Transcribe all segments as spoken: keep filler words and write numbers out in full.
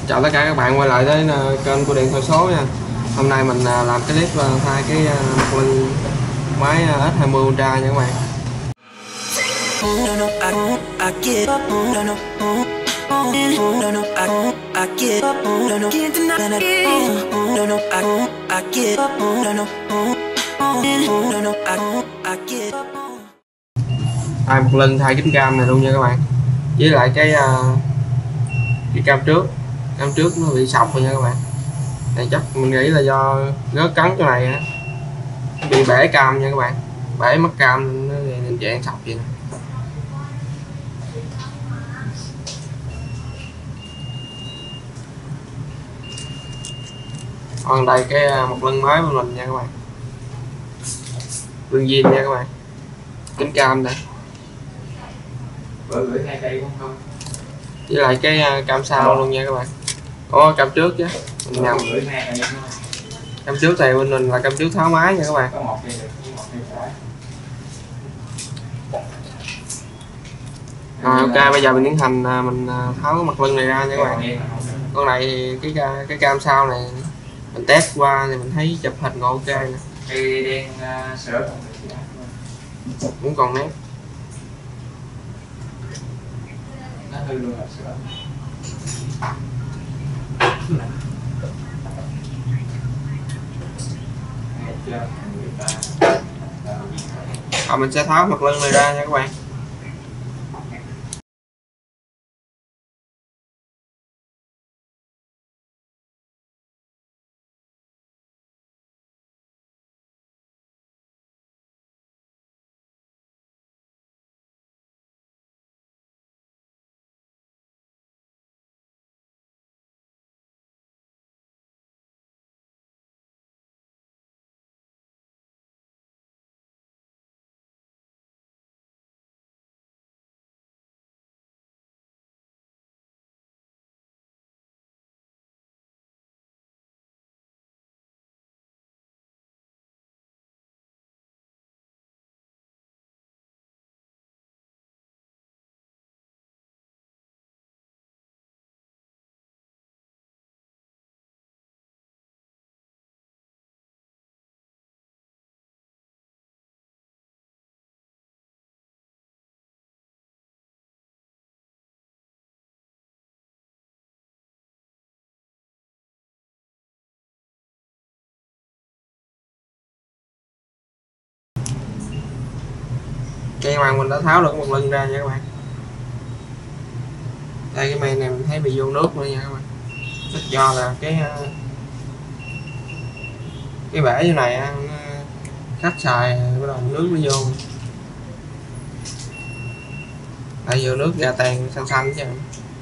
Chào tất cả các bạn quay lại tới kênh của Điện Thoại Số nha. Hôm nay mình làm cái clip thay cái mặt lưng máy S hai mươi Ultra nha các bạn. Thay mặt lưng, thay kính cam này luôn nha các bạn. Với lại cái cái cam trước cam trước nó bị sọc rồi nha các bạn. Này chắc mình nghĩ là do rớt cắn chỗ này á, bị bể cam nha các bạn, bể mất cam nó hình dạng sọc vậy nè. Còn đây cái một lưng mới của mình nha các bạn, lưng zin nha các bạn, kính cam này, với lại cái cam sau luôn nha các bạn. Có cam trước chứ mình nhầm, cam trước thì bên mình là cam trước tháo máy nha các bạn. Rồi ok, bây giờ mình tiến hành mình tháo cái mặt lưng này ra nha các bạn. Con này thì cái cái cam sau này mình test qua thì mình thấy chụp hình còn ok nè, cây đen uh, sữa cũng còn nét. nó hư luôn là sữa. Rồi mình sẽ tháo mặt lưng này ra nha các bạn. Cái màn mình đã tháo được một lưng ra nha các bạn. Đây cái men này mình thấy bị vô nước nữa nha các bạn. Chắc do là cái cái bể như này khách xài bắt đầu nước nó vô. Tại vô nước ra tàn xanh xanh chứ.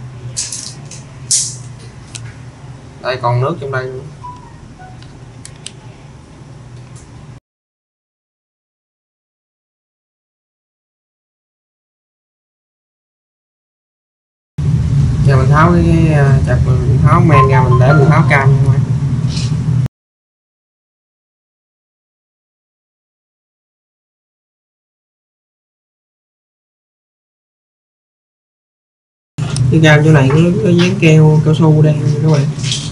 Đây còn nước trong đây luôn. Giờ mình tháo cái, cái chặt mình tháo men ra, mình để mình tháo cam nha các bạn. Cái cam chỗ này có, có dán keo cao su đây các bạn.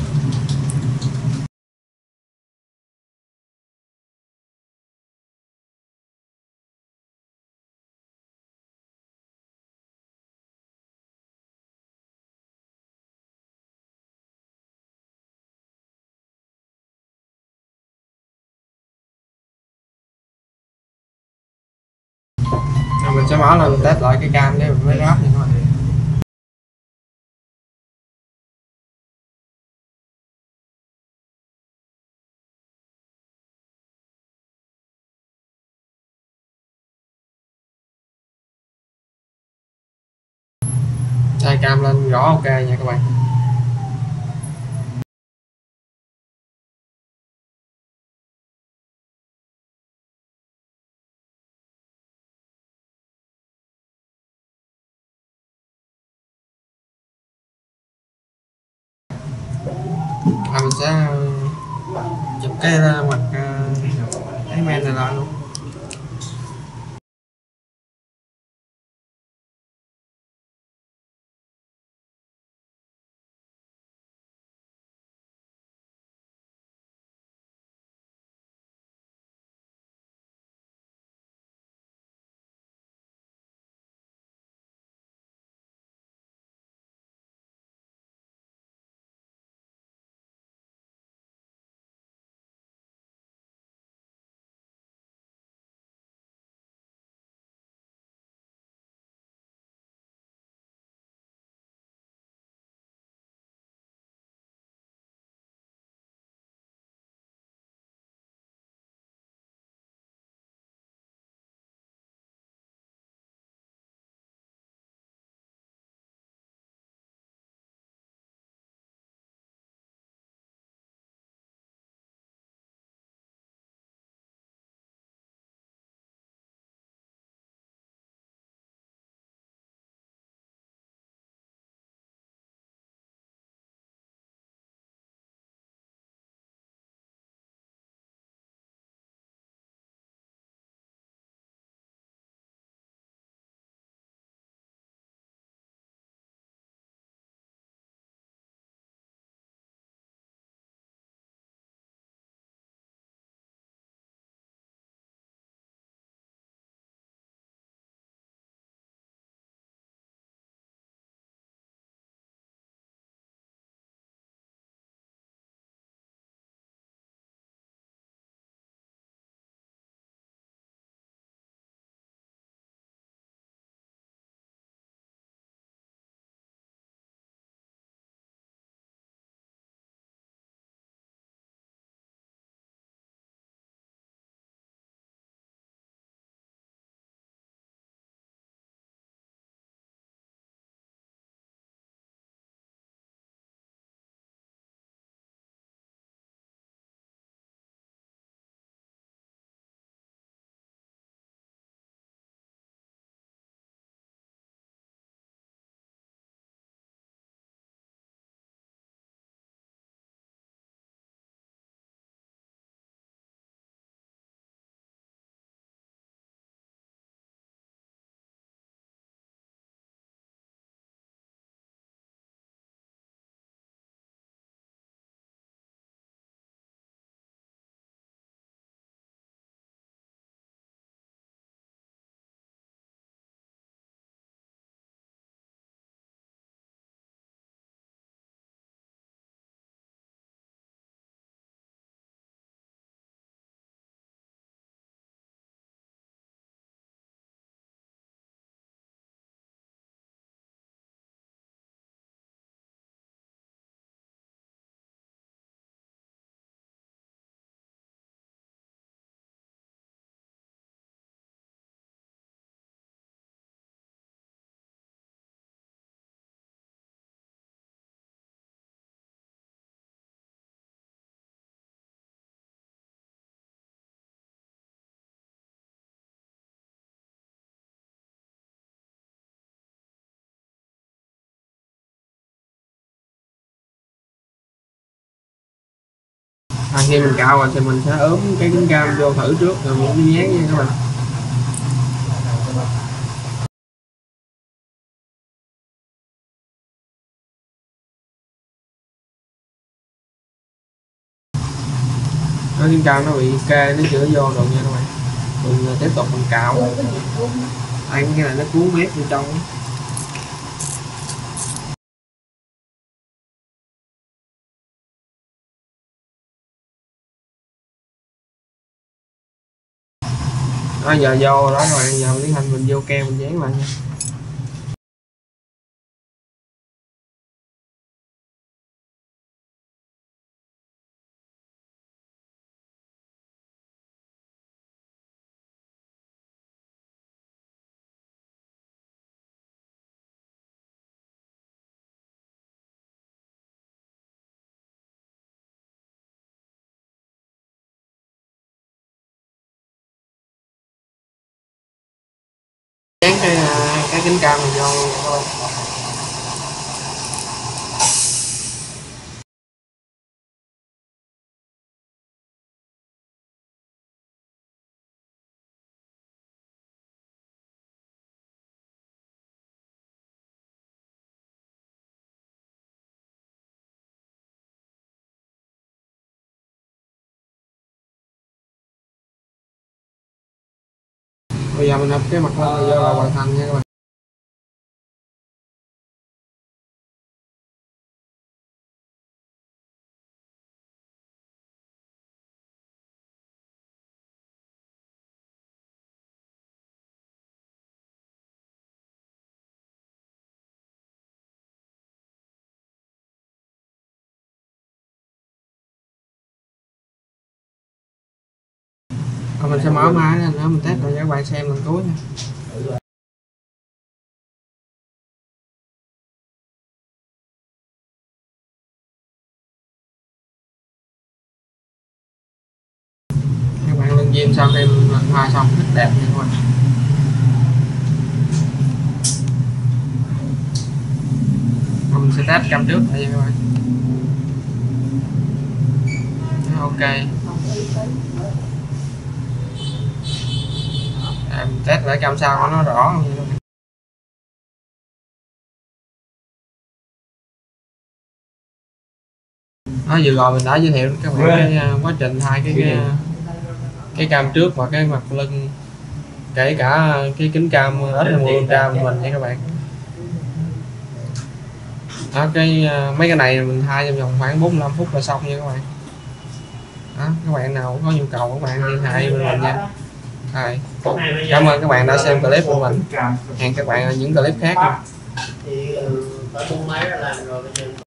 Rồi mình sẽ mở lên mình test lại cái cam để mình mới ráp nha các bạn. Đây cam lên rõ ok nha các bạn. Rồi mình sẽ chụp cái mặt cái men này lại luôn. À, khi mình cạo rồi thì mình sẽ ướm cái kính cam vô thử trước rồi mình dán nha các bạn. Nó kính cam nó bị kê, nó chưa vô được nha các bạn. Mình tiếp tục mình cạo. Đây cái này nó cuốn mép bên trong. Đó, giờ vô đó các bạn, giờ tiến hành mình vô keo mình dán lại nha. Dán cái cái kính cam này vô các bạn. Bây giờ mình ập cái mặt lên vô là hoàn thành nha các bạn. Rồi mình sẽ mở máy lên nữa mình test cho các bạn xem lần cuối nha. Các bạn lưng zin sau khi mình hoa xong rất đẹp nha các bạn. Rồi mình sẽ test cam trước đây nha các bạn. Ok. À, mình test lại cam sau cho nó rõ hơn nha. Đó, vừa rồi mình đã giới thiệu các bạn cái uh, quá trình thay cái cái, cái cam trước và cái mặt lưng, kể cả cái kính cam ét em Ultra của mình nha các bạn. Đó, cái uh, mấy cái này mình thay trong vòng khoảng bốn mươi lăm phút là xong nha các bạn. Đó, các bạn nào có nhu cầu các bạn liên hệ với mình nha. Rồi, cảm ơn các bạn đã xem clip của mình. Hẹn các bạn ở những clip khác nha.